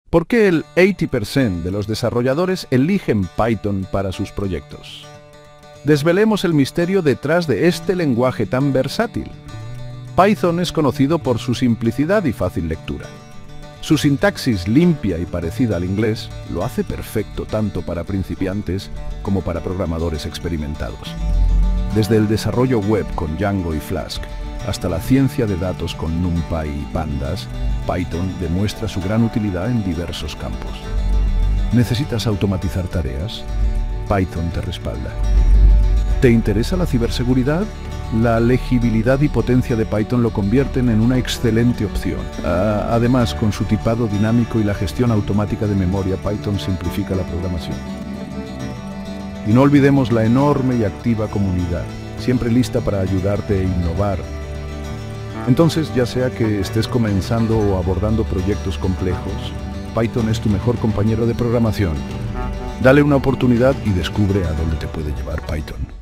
¿Por qué el 80% de los desarrolladores eligen Python para sus proyectos? Desvelemos el misterio detrás de este lenguaje tan versátil. Python es conocido por su simplicidad y fácil lectura. Su sintaxis limpia y parecida al inglés lo hace perfecto tanto para principiantes como para programadores experimentados. Desde el desarrollo web con Django y Flask hasta la ciencia de datos con NumPy y Pandas, Python demuestra su gran utilidad en diversos campos. ¿Necesitas automatizar tareas? Python te respalda. ¿Te interesa la ciberseguridad? La legibilidad y potencia de Python lo convierten en una excelente opción. Además, con su tipado dinámico y la gestión automática de memoria, Python simplifica la programación. Y no olvidemos la enorme y activa comunidad, siempre lista para ayudarte e innovar. Entonces, ya sea que estés comenzando o abordando proyectos complejos, Python es tu mejor compañero de programación. Dale una oportunidad y descubre a dónde te puede llevar Python.